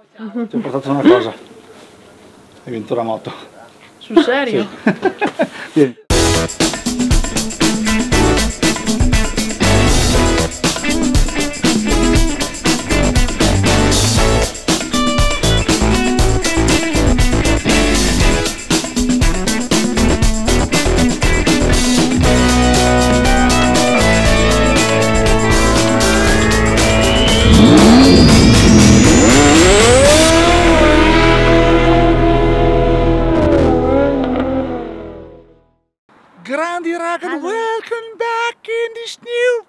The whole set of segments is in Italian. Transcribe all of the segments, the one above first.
Ti ho portato una cosa. Hai vinto la moto. Sul serio? Sì. Vieni. Grandi raga, welcome back in this new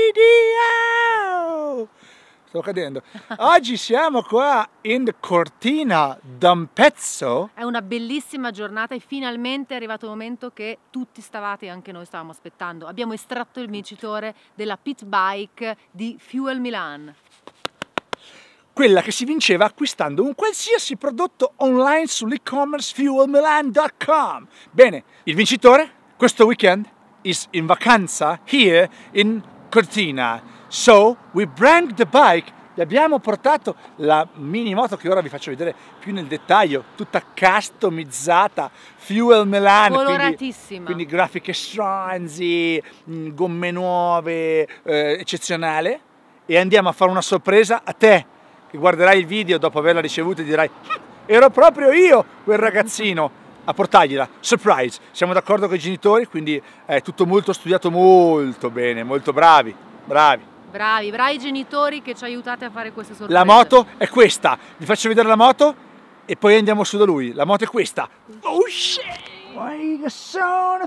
video! Sto cadendo. Oggi siamo qua in Cortina d'Ampezzo. È una bellissima giornata e finalmente è arrivato il momento che tutti stavate e anche noi stavamo aspettando. Abbiamo estratto il vincitore della pit bike di Fuel Milan. Quella che si vinceva acquistando un qualsiasi prodotto online sull'e-commerce fuelmilan.com. Bene, il vincitore questo weekend is in vacanza here in Cortina. So we brand the bike. Vi abbiamo portato la mini moto che ora vi faccio vedere più nel dettaglio, tutta customizzata, Fuel Milan, coloratissima, quindi grafiche stronzi, gomme nuove, eccezionale. E andiamo a fare una sorpresa a te che guarderai il video dopo averla ricevuta e dirai ero proprio io quel ragazzino a portargliela, surprise. Siamo d'accordo con i genitori, quindi è tutto molto studiato, molto bene, molto bravi genitori che ci aiutate a fare queste sorprese. La moto è questa, vi faccio vedere la moto e poi andiamo su da lui. La moto è questa. Oh shit! Sono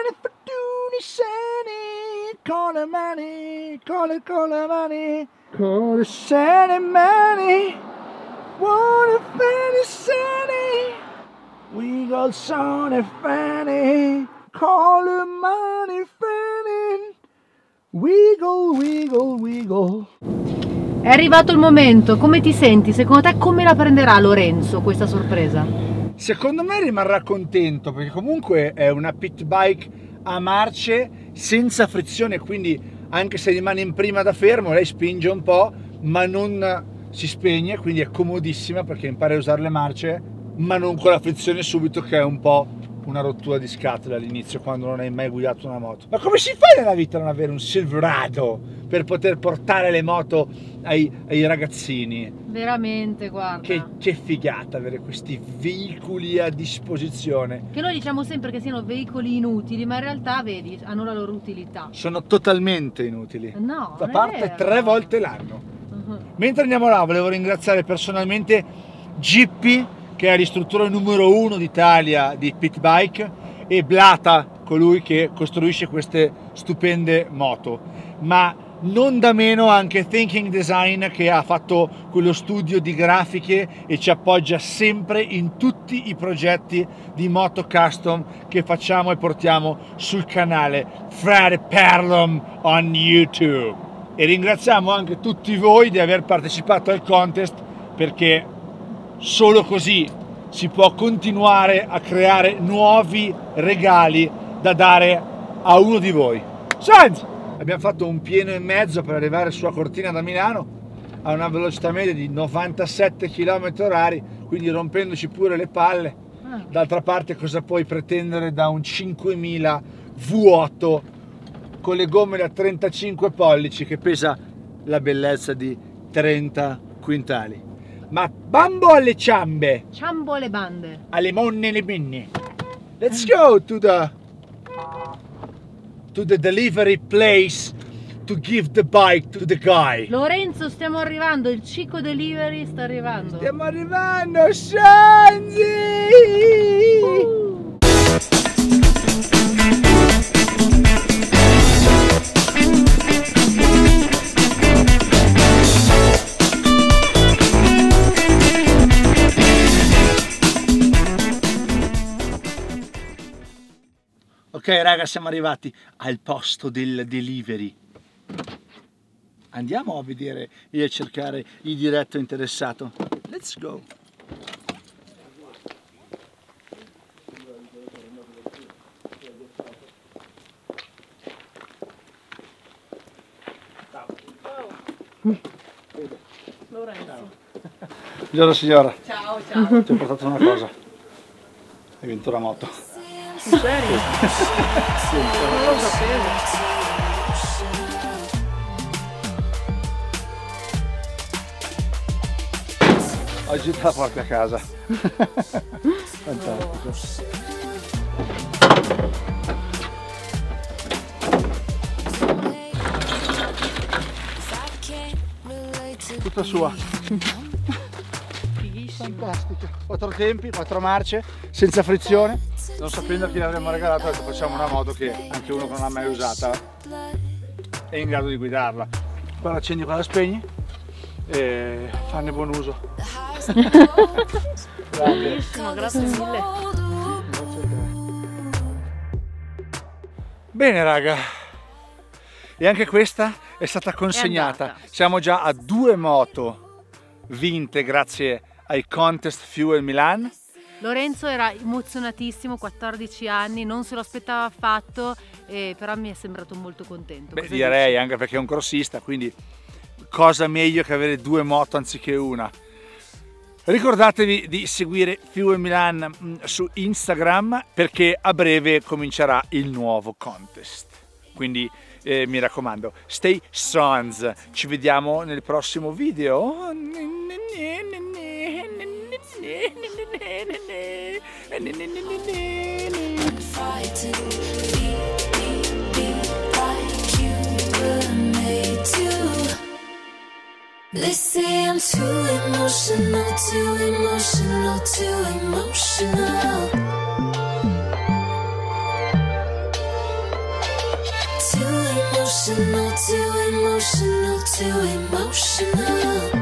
con le mani, con le mani, con le mani, wanna we go sono fanny, con le mani fanny, wiggle, wiggle, wiggle. È arrivato il momento, come ti senti? Secondo te come la prenderà Lorenzo questa sorpresa? Secondo me rimarrà contento perché comunque è una pit bike a marce senza frizione, quindi anche se rimane in prima da fermo lei spinge un po' ma non si spegne, quindi è comodissima perché impara a usare le marce ma non con la frizione subito, che è un po' una rottura di scatole all'inizio quando non hai mai guidato una moto. Ma come si fa nella vita a non avere un Silverado per poter portare le moto ai ragazzini? Veramente, guarda. Che figata avere questi veicoli a disposizione. Che noi diciamo sempre che siano veicoli inutili, ma in realtà, vedi, hanno la loro utilità. Sono totalmente inutili. No, da parte 3 volte l'anno. Mentre andiamo là, volevo ringraziare personalmente Gippy, che è l'istruttore numero 1 d'Italia di pit bike, e Blata, colui che costruisce queste stupende moto, ma non da meno anche Thinking Design, che ha fatto quello studio di grafiche e ci appoggia sempre in tutti i progetti di moto custom che facciamo e portiamo sul canale Frate Perlum on YouTube. E ringraziamo anche tutti voi di aver partecipato al contest, perché solo così si può continuare a creare nuovi regali da dare a uno di voi. Senti! Abbiamo fatto un pieno e mezzo per arrivare su a Cortina da Milano a una velocità media di 97 km/h, quindi rompendoci pure le palle. D'altra parte cosa puoi pretendere da un 5000 V8 con le gomme da 35 pollici che pesa la bellezza di 30 quintali? Ma bambo alle ciambe! Ciambo alle bande! Alle monne e le minne! Let's go to the delivery place to give the bike to the guy. Lorenzo, stiamo arrivando, il Cico Delivery sta arrivando. Stiamo arrivando, Sanzi! Ok raga, siamo arrivati al posto del delivery. Andiamo a vedere e a cercare il diretto interessato. Let's go. Lorenzo. Buongiorno signora, Ciao, ciao. ti ho portato una cosa. Hai vinto la moto. In serio? Sì, Non lo sapevo. oggi te la porti a casa. Fantastico. Tutta sua. Fighissimo. Fantastico. 4 tempi, 4 marce, senza frizione. Non sapendo a chi l'avremmo regalato, adesso facciamo una moto che anche uno che non l'ha mai usata è in grado di guidarla. Qua la accendi, qua la spegni e fanne buon uso. Bellissimo, grazie mille. Bene raga, e anche questa è stata consegnata. andata. Siamo già a 2 moto vinte grazie ai Contest Fuel Milan. Lorenzo era emozionatissimo, 14 anni, non se lo aspettava affatto, però mi è sembrato molto contento. Beh, Cosa direi dici? anche perché è un crossista, quindi cosa meglio che avere 2 moto anziché una. Ricordatevi di seguire Fuel Milan su Instagram perché a breve comincerà il nuovo contest. Quindi mi raccomando, stay strong, ci vediamo nel prossimo video. They say I'm too emotional, too emotional, too emotional. Too emotional, too emotional, too emotional.